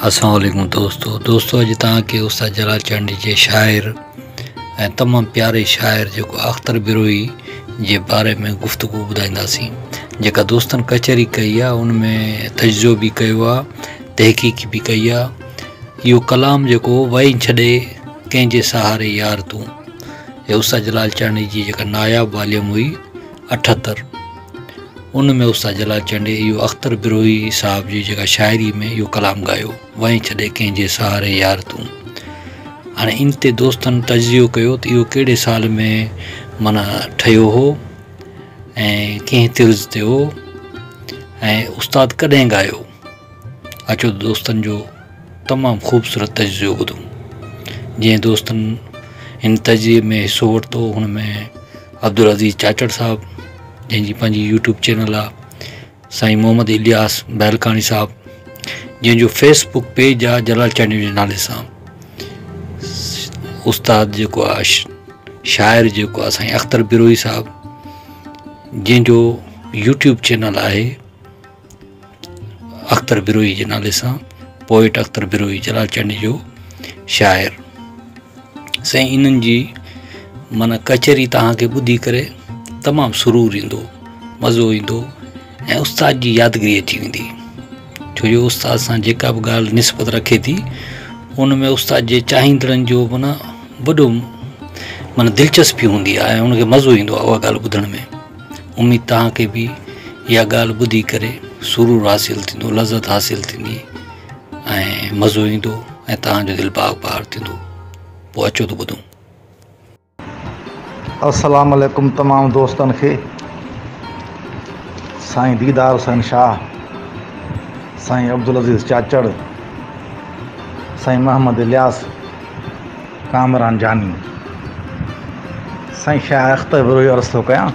अस्सलाम वालेकुम दोस्तों अॼु तव्हांखे उस्ताद जलाल चांडी जे शाइर ऐं तमामु प्यारे शाइर जेको अख्तर बिरोई जे बारे में गुफ़्तगू ॿुधाईंदासीं। जेका दोस्तनि कचहरी कई आहे उन में तजुज़ो बि कयो आहे, तहक़ीक़ बि कई आहे। इहो कलाम जेको वही छॾे कंहिंजे सहारे यार तूं, हे उस्ताद जलाल चांडी जी जेका नायाब वाल्यूम हुई 78, उन में उस्ताद जलाल चांडी इहो अख्तर बिरोई साहब जी जेका शाइरी में इहो कलाम ॻायो, वही छॾे कंहिंजे सहारे यार तूं। हाणे इन ते दोस्तनि तजियो कयो त इहो कहिड़े साल में माना ठहियो हो ऐं कंहिं तिर्ज़ ते हो ऐं उस्ताद कॾहिं ॻायो। अचो दोस्तनि जो तमामु ख़ूबसूरत तजियो ॿुधूं। जीअं दोस्तनि हिन तजिए में हिसो वरितो, हुन में अब्दुल अज़ीज़ चाचड़ साहब जंहिंजी पंहिंजी यूट्यूब चैनल आहे, साईं मोहम्मद इलियास बैलकानी साहब जंहिंजो फेसबुक पेज आहे जलाल चांडी जे नाले सां, उस्ताद जेको आहे शाइर जेको आहे साईं अख्तर बिरोई साहब जंहिंजो यूट्यूब चैनल आहे अख्तर बिरोई जे नाले सां, पोइट अख्तर बिरोई जलाल चांडी जो शाइर। साईं इन्हनि जी माना कचहरी तव्हांखे ॿुधी करे तमामु सुरूर ईंदो, मज़ो ईंदो ऐं उस्ताद जी यादगिरी अची वेंदी। छो जो उस्ताद सां जेका बि ॻाल्हि निस्बत रखे थी उन में उस्ताद जे चाहींदड़नि जो माना वॾो माना दिलचस्पी हूंदी आहे ऐं उनखे मज़ो ईंदो आहे उहा ॻाल्हि ॿुधण में। उमेद तव्हांखे बि इहा ॻाल्हि ॿुधी करे सुरूर हासिलु थींदो, लज़त हासिलु थींदी ऐं मज़ो ईंदो ऐं तव्हांजो दिलि बाग बहार थींदो। पोइ अचो त ॿुधूं। अस्सलाम वालेकुम तमाम दोस्तन खे। साईं दीदार हुसैन शाह, साईं अब्दुल अज़ीज़ चाचड़, साईं मोहम्मद इलियास कामरान जानी, साईं शाह अख्तर बिरोई अर्ज़ थो कयां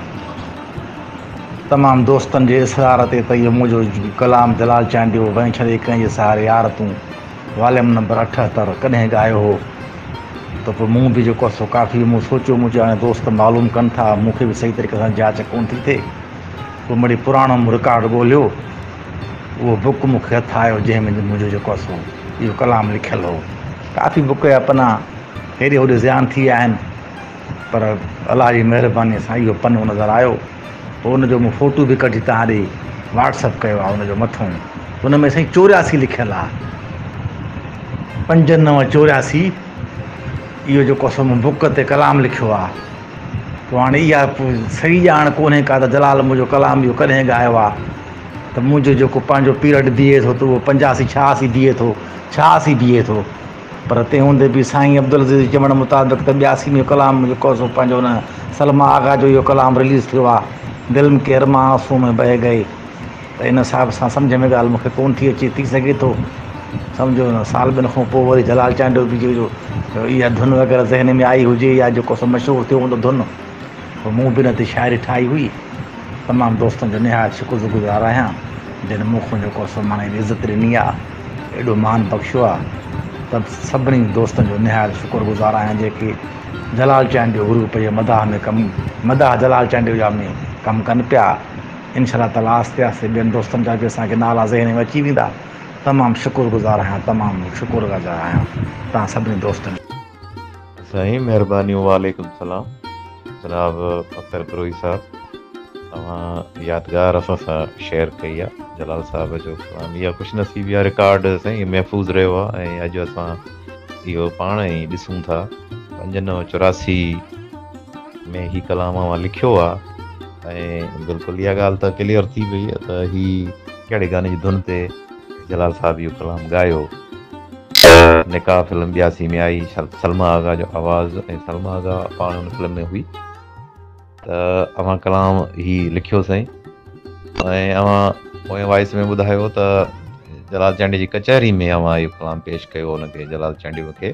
तमाम दोस्तन जे इसरार ते त इहो मुंहिंजो कलाम जलाल चांडियो वही छॾे कंहिंजे सहारे यार तूं वॉल्यूम नंबर 78 कॾहिं ॻायो हो। त पोइ मूं बि जेको आहे काफ़ी मूं सोचियो, मुंहिंजा हाणे दोस्त मालूम कनि था, मूंखे बि सही तरीक़े सां जांच कोन थी थिए। पोइ मिड़ी पुराणो रिकॉर्ड ॻोल्हियो, उहो बुक मूंखे हथु आयो जंहिंमें मुंहिंजो जेको आहे इहो कलाम लिखियलु हो। काफ़ी बुक जा पना हेॾे होॾे ज़ियान थी विया आहिनि, पर अलाह जी महिरबानीअ सां इहो पनो नज़र आयो। पोइ उनजो मूं फ़ोटो बि कढी तव्हां ॾे व्हाट्सअप कयो आहे। उनजो मथां उन में साईं 84 लिखियलु आहे, 5984 इहो जेको आहे मूं बुक ते कलाम लिखियो आहे। पोइ हाणे इहा सही ॼाण कोन्हे का त जलाल मुंहिंजो कलाम इहो कॾहिं ॻायो आहे। त मुंहिंजो जेको पंहिंजो पीरियड बीहे थो त उहो 85 86 बीहे थो, 86 बीहे थो। पर तंहिं हूंदे बि साईं अब्दुल अज़ीज़ चवण मुताबिक़ त 82 में कलाम जेको आहे पंहिंजो हुन सलमा आगा जो इहो कलाम रिलीज़ थियो आहे, दिलि में केरमा आंसू में बह गए। त इन हिसाब सां सम्झ में ॻाल्हि मूंखे कोन थी अचे, थी सघे थो सम्झो न साल ॿिनि खां पोइ वरी जलाल चांडियो बि जो इहा धुन वग़ैरह ज़हन में आई हुजे या जेको सो मशहूरु थियो हूंदो धुन, पोइ मूं बि न ते शाइरी ठाही हुई। तमामु दोस्तनि जो निहायत शुक्रगुज़ार आहियां जिन मूंखां जेको सो माना इज़त ॾिनी आहे, एॾो मान बख़्शियो आहे। त सभिनी दोस्तनि जो निहायत शुक्रगुज़ार आहियां जेके जलाल चांडियो ग्रुप जे मदाह में मदाह जलाल चांडियो जा में कमु कनि पिया। इंशाअल्लाह ताला आस्ते आस्ते ॿियनि दोस्तनि जा बि असांखे नाला ज़हन में अची वेंदा। तमामु शुक्रगुज़ार आहियां, तमामु शुक्रगुज़ार आहियां तव्हां सभिनी दोस्तनि। साईं महिरबानी, वालेकुम सलाम। जनाब अख्तर बिरोई साहब, तव्हां यादगार असां सां शेयर कई आहे जलाल साहब जो कलाम। इहा ख़ुशनसीबी आहे, रिकॉर्ड साईं महफ़ूज़ रहियो आहे ऐं अॼु असां इहो पाण ई ॾिसूं था। 5984 में ही कलाम मां लिखियो आहे ऐं बिल्कुलु इहा ॻाल्हि त क्लियर थी वई आहे त ही कहिड़े गाने जी धुन ते जलाल साहब इहो कलाम ॻायो। निकाह फिल्म 82 में आई, सलमा आगा जो आवाज़ ऐं सलमा आगा पाण हुन फिल्म में हुई। त अवां कलाम ही लिखियो साईं ऐं अवां पोएं वॉइस में ॿुधायो त जलाल चांडी जी कचहरी में अवां इहो कलाम पेश कयो हुनखे जलाल चांडी खे।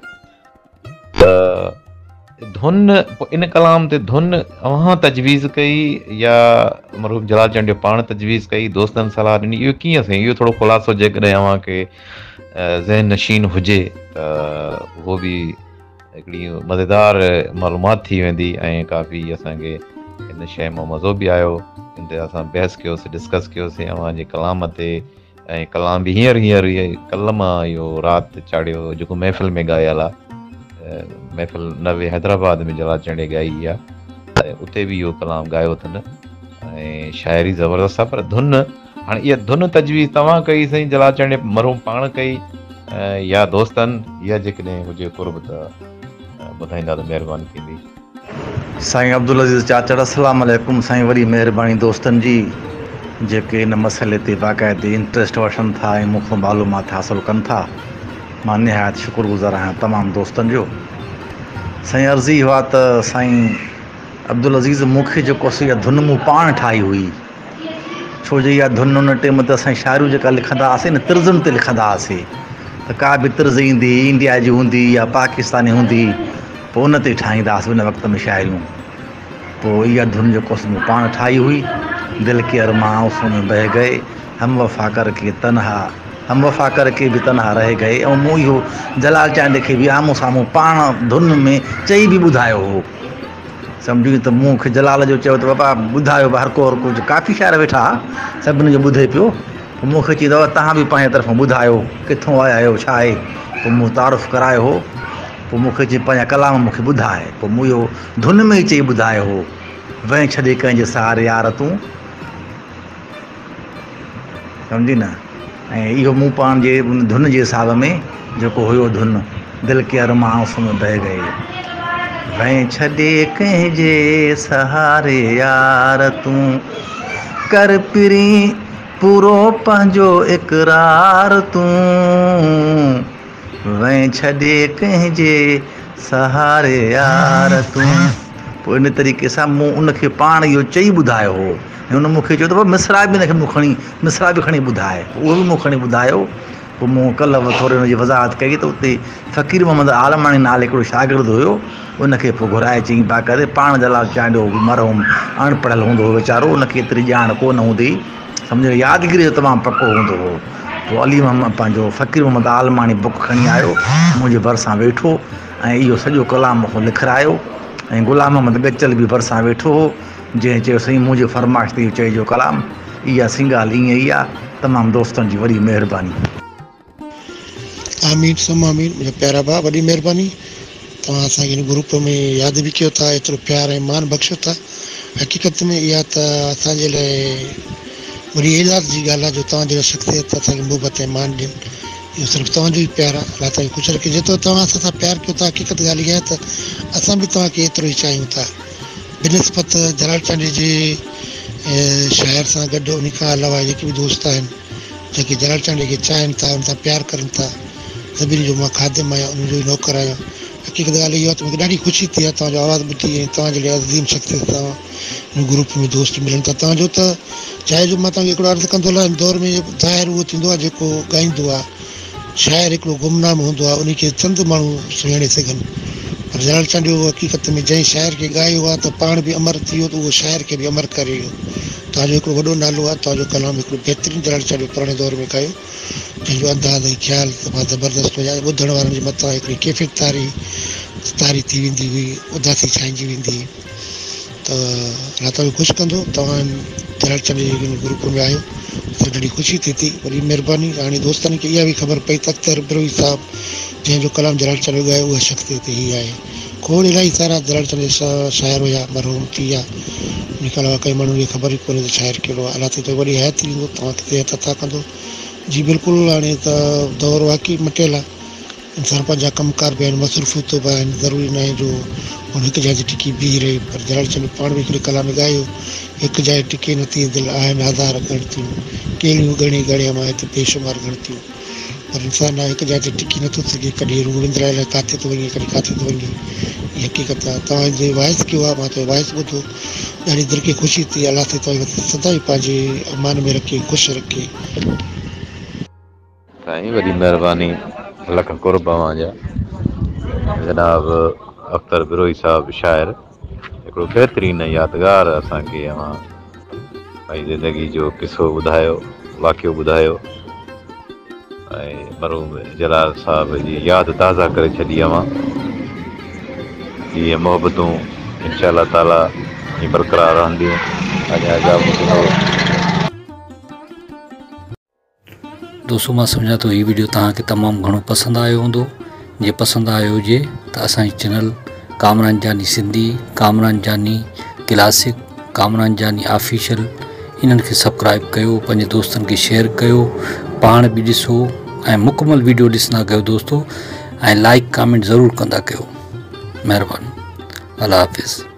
त धुन इन कलाम ते धुन अवां तजवीज़ कई या मरहूम जलाल चांडी पाण तजवीज़ कई, दोस्तनि सलाह ॾिनी, इहो कीअं साईं? इहो थोरो ख़ुलासो जेकॾहिं अव्हांखे ज़हन नशीन हुजे त उहो बि हिकिड़ी मज़ेदार मालूमात थी वेंदी ऐं काफ़ी असांखे इन शइ मां मज़ो बि आयो। इन ते असां बहस कयोसीं, डिस्कस कयोसीं अव्हांजे कलाम ते ऐं कलाम बि हींअर कल्ह मां इहो राति चाढ़ियो जेको महफ़िल में ॻायल आहे। महफ़िल नवे हैदराबाद में जलाल चंडे ॻाई आहे, ऐं उते बि इहो कलाम ॻायो अथनि ऐं शाइरी ज़बरदस्त आहे। पर धुन, हाणे इहा धुन तजवीज़ तव्हां कई साईं जलाल चंडे मरहूम पाण कई या दोस्तनि, इहा जेकॾहिं हुजे कुर्ब त ॿुधाईंदा त महिरबानी थींदी। साईं अब्दुल अज़ीज़ चाचड़ अस्सलाम वालेकुम। साईं वरी महिरबानी दोस्तनि जी जेके इन मसइले ते बाक़ाइदे इंट्रस्ट वठनि था ऐं मूंखां मालूमात हासिलु कनि था। मां निहायत शुक्रगुज़ार आहियां तमामु दोस्तनि जो। साईं अर्ज़ी हुआ त साईं अब्दुल अज़ीज़ मूंखे जेको आहे इहा धुन मूं पाण ठाही हुई, छो जो इहा धुन उन टाइम ते असां शाइरियूं जेका लिखंदा हुआसीं न, तिर्ज़ुनि ते लिखंदा हुआसीं, त का बि तिर्ज़ ईंदी इंडिया जी हूंदी या पाकिस्तानी हूंदी, पोइ उन ते ठाहींदा हुआसीं उन वक़्त में शाइरियूं। पोइ इहा धुन जेको आहे मूं पाण ठाही हुई। दिल के अरमां आंसू में बह गए, हम वफ़ा करके तन्हा, हम वफ़ा करके बि तन्हा रह गए। ऐं मूं इहो जलाल चांडे खे बि आम्हूं साम्हूं पाण धुन में चई बि ॿुधायो हो। सम्झी त मूंखे जलाल जो चयो त बाबा ॿुधायो, हर को काफ़ी शाइर वेठा सभिनी जो ॿुधे पियो। पोइ मूंखे चई त तव्हां बि पंहिंजे तरफ़ां ॿुधायो किथां आया आहियो, छा आहे। पोइ मूं तारुफ़ करायो हो। पोइ मूंखे चई पंहिंजा कलाम मूंखे ॿुधाए। पोइ मूं इहो धुन में ई चई ॿुधायो हो, वहीं छॾे कंहिंजे सहारे यार तूं, सम्झी न। ऐं इहो मूं पाण जे उन धुन जे हिसाब में जेको हुयो धुन, दिल के अरमां आंसू में बह गए, वहीं छॾे कंहिंजे सहारे यार तूं, कर पिरी पूरो पंहिंजो इक़रार तूं, वहीं छॾे कंहिंजे सहारे यार तूं। पोइ इन तरीक़े सां मूं उनखे पाण इहो चई ॿुधायो हो। ऐं उन मूंखे चयो त मिसरा बि हिनखे मूं मिसरा बि खणी ॿुधाए। उहो बि मूं खणी ॿुधायो। पोइ मूं कल्ह थोरी हुनजी वज़ाहत कई त उते फ़क़ीर मोहम्मद आलमाणी नाले हिकिड़ो शागिर्दु हुयो, उनखे पोइ घुराए चई बाक़ाइदे पाण जलाल चांडो मरहूम अणपढ़ियल हूंदो हो वीचारो, उनखे एतिरी ॼाण कोन हूंदी, सम्झो यादगिरी जो तमामु पको हूंदो हो। पोइ अली मोहम्मद पंहिंजो फ़क़ीर मोहम्मद आलमाणी बुक खणी आयो, मुंहिंजे भरिसां वेठो ऐं इहो सॼो कलाम मूंखां लिखारायो। ऐं गुलाम मोहम्मद गचल बि भरिसां वेठो हो, जंहिं चयो साईं मुंहिंजे फरमाइश ते चइजो कलाम। इहा सी ॻाल्हि ईअं ई आहे। तमामु दोस्तनि जी वॾी महिरबानी। आमीन सम आमीन। मुंहिंजा प्यारा भाउ, वॾी महिरबानी। तव्हां असांखे हिन ग्रुप में यादि बि कयो था, एतिरो प्यार ऐं मान बख़्शो था। हक़ीक़त में इहा त असांजे लाइ वरी एज़ाज़ जी ॻाल्हि आहे जो तव्हांजे लाइ शख़्सियत असांखे मुहबत ऐं मान ॾियनि। इहो सिर्फ़ु तव्हांजो ई प्यार आहे। अलाह ताला कुझु रखे, जेतिरो तव्हां असां सां प्यार कयो था, हक़ीक़त ॻाल्हि इहा आहे त असां बि तव्हांखे एतिरो ई चाहियूं था। बिनिस्बत जलाल चांडे जे शाइर सां गॾु उन खां अलावा जेके बि दोस्त आहिनि जेके जलाल चांडे खे चाहिनि था, उन सां प्यार करनि था, सभिनी जो मां खादिम आहियां, उनजो ई नौकर आहियां। हक़ीक़त ॻाल्हि इहा आहे त मूंखे ॾाढी ख़ुशी थी आहे तव्हांजो आवाज़ु ॿुधी ऐं तव्हांजे लिए अज़ीम शख़्सियत तव्हां हिन ग्रुप में दोस्त मिलनि था। तव्हांजो त चाहे जो मां तव्हांखे हिकिड़ो अर्ज़ु कंदो हलां, हिन दौर में ज़ाहिर उहो थींदो आहे जेको ॻाईंदो आहे शाइर हिकिड़ो गुमनाम हूंदो आहे, उनखे चंद माण्हू सुञाणे सघनि। पर जलाल चांडे हक़ीक़त में जंहिं शाइर खे ॻायो आहे त पाण बि अमर थी वियो, त उहो शाइर खे बि अमर करे वियो। तव्हांजो हिकिड़ो वॾो नालो आहे, तव्हांजो कलाम हिकिड़ो बहितरीनु जलाल चांडे पुराणे दौर में ॻायो, जंहिंजो अंदाज़ ऐं ख़्यालु तमामु ज़बरदस्तु हुया। ॿुधण वारनि जे मथां हिकिड़ी कैफ़ियत तारी थी वेंदी हुई, उदासी छांइजी वेंदी हुई। त अलाह ताला ख़ुशि कंदो। तव्हां जलाल चांडे जे ग्रुप में आहियो त ॾाढी ख़ुशी थिए थी, वॾी महिरबानी। हाणे दोस्तनि खे इहा बि ख़बर पई त अख़्तर बिरोही साहिबु जंहिंजो कलाम जलाल चांडे ॻायो, उहा शख़्सियत हीअ आहे। खोड़ इलाही सारा जलाल चांडे शाइर हुया, मरहूम थी विया। इन खां अलावा कई माण्हुनि खे ख़बर ई कोन्हे त शाइर कहिड़ो आहे। अलाह ताला वॾी हयाती ॾींदो, तव्हांखे सिहत अता कंदो। जी बिल्कुलु। हाणे त दौर वाक़ई मटियल आहे, इंसान पंहिंजा कमकार बि आहिनि, मसरूफ़ियतूं बि आहिनि, ज़रूरी न आहे जो हुन हिकु जाइ ते टिकी बीह रहे। पर जलाल चांडे पाण बि हिकिड़े कलाम में ॻायो, हिकु जाइ टिके नथी दिलि आहिनि हज़ार ॻणतियूं, कहिड़ियूं घणी घणे मां हिते बेशुमार ॻणतियूं। पर इंसानु हिकु जाइ ते टिकी नथो सघे, कॾहिं रूह विंदराए किथे थो वञे, कॾहिं किथे थो वञे। इहा हक़ीक़त आहे। तव्हांजे वॉइस कयो आहे, मां त वॉइस ॿुधो, ॾाढी दिलि खे ख़ुशी थी। अलाह ताला तव्हांखे सदाईं पंहिंजे अमान में रखे, ख़ुशि रखे। साईं वॾी महिरबानी, लख कुर्ब जा। जनाब अख़्तर बिरोही साहिबु शाइर हिकिड़ो बहितरीनु यादगार असांखे पंहिंजी ज़िंदगी जो किसो ॿुधायो, वाक़ियो ॿुधायो ऐं मरहूम जलाल साहिब जी यादि ताज़ा करे छॾी। इहे मोहबतूं इंशा अल्लाह ताला बरक़रार रहंदियूं। अॻियां जा दोस्तों मां सम्झां थो हीउ वीडियो तव्हांखे तमामु घणो पसंदि आयो हूंदो। जे पसंदि आयो हुजे त असांजी चैनल कामरान जानी सिंधी, कामरान जानी क्लासिक, कामरान जानी ऑफिशियल इन्हनि खे सब्सक्राइब कयो, पंहिंजे दोस्तनि खे शेयर कयो, पाण बि ॾिसो ऐं मुकमल वीडियो ॾिसंदा कयो दोस्तों, ऐं लाइक कमेंट ज़रूरु कंदा कयो। महिरबानी। अल्लाह हाफ़िज़।